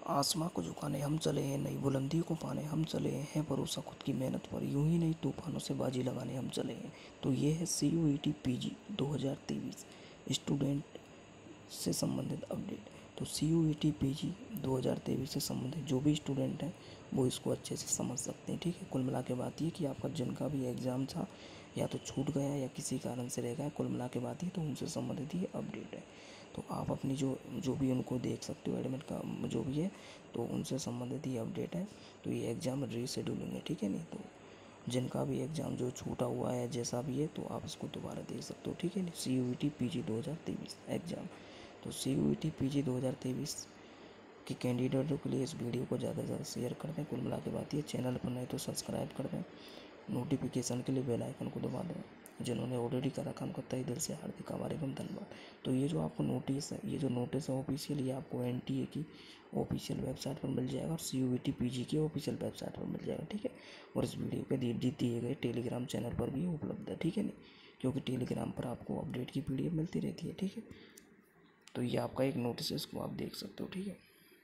आसमां को झुकाने हम चले हैं, नई बुलंदी को पाने हम चले हैं, भरोसा खुद की मेहनत पर, यूं ही नहीं तूफानों से बाजी लगाने हम चले हैं। तो ये है CUET PG 2023 स्टूडेंट से संबंधित अपडेट। तो CUET PG 2023 से संबंधित जो भी स्टूडेंट हैं वो इसको अच्छे से समझ सकते हैं, ठीक है। कुल मिला के बात ये कि आपका जिनका भी एग्ज़ाम था या तो छूट गया या किसी कारण से रह गया, कुल मिला के बात ये तो उनसे संबंधित ये अपडेट है। तो आप अपनी जो भी उनको देख सकते हो एडमिट का जो भी है, तो उनसे संबंधित ये अपडेट है। तो ये एग्ज़ाम रीशेड्यूलिंग है, ठीक है। नहीं तो जिनका भी एग्ज़ाम जो छूटा हुआ है जैसा भी है, तो आप इसको दोबारा दे सकते हो, ठीक है। नहीं CUET PG 2023 एग्ज़ाम। तो CUET PG 2023 के कैंडिडेटों के लिए इस वीडियो को ज़्यादा से ज़्यादा शेयर कर दें। कुल मिला के बात ये, चैनल पर नए तो सब्सक्राइब कर दें, नोटिफिकेशन के लिए बेल आइकन को दबा दें। जिन्होंने ऑलरेडी कर रखा उनका तहे दिल से हार्दिक आभार एवं धन्यवाद। तो ये जो आपको नोटिस है, ये जो नोटिस है ऑफिशियल, ये आपको NTA की ऑफिशियल वेबसाइट पर मिल जाएगा और CUET PG की ऑफिशियल वेबसाइट पर मिल जाएगा, ठीक है। और इस वीडियो के दिए गए टेलीग्राम चैनल पर भी उपलब्ध है, ठीक है। नहीं क्योंकि टेलीग्राम पर आपको अपडेट की PDF मिलती रहती है, ठीक है। तो ये आपका एक नोटिस है, इसको आप देख सकते हो, ठीक है।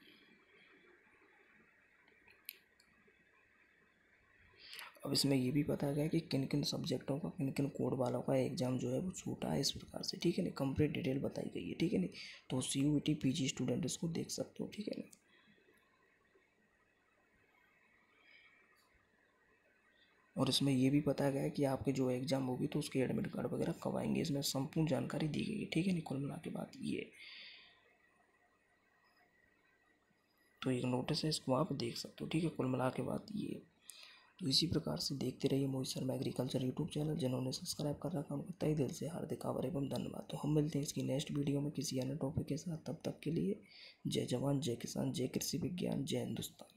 अब इसमें ये भी बताया गया कि किन किन सब्जेक्टों का, किन किन कोड वालों का एग्ज़ाम जो है वो छूटा है, इस प्रकार से, ठीक है। नहीं कंप्लीट डिटेल बताई गई है, ठीक है। नहीं तो CUET PG स्टूडेंट इसको देख सकते हो, ठीक है। नहीं और इसमें ये भी बताया गया है कि आपके जो एग्ज़ाम होगी तो उसके एडमिट कार्ड वगैरह कब आएंगे, इसमें संपूर्ण जानकारी दी गई है, ठीक है। नहीं कुल मिला के बात ये, तो एक नोटिस है, इसको आप देख सकते हो, ठीक है। कुल मिला के बात ये। तो इसी प्रकार से देखते रहिए Mohit Sharma agriculture YouTube channel. जिन्होंने सब्सक्राइब कर रखा उनको तहे दिल से हार्दिक आभार एवं धन्यवाद। तो हम मिलते हैं इसकी नेक्स्ट वीडियो में किसी अन्य टॉपिक के साथ। तब तक के लिए जय जवान, जय किसान, जय कृषि विज्ञान, जय हिंदुस्तान।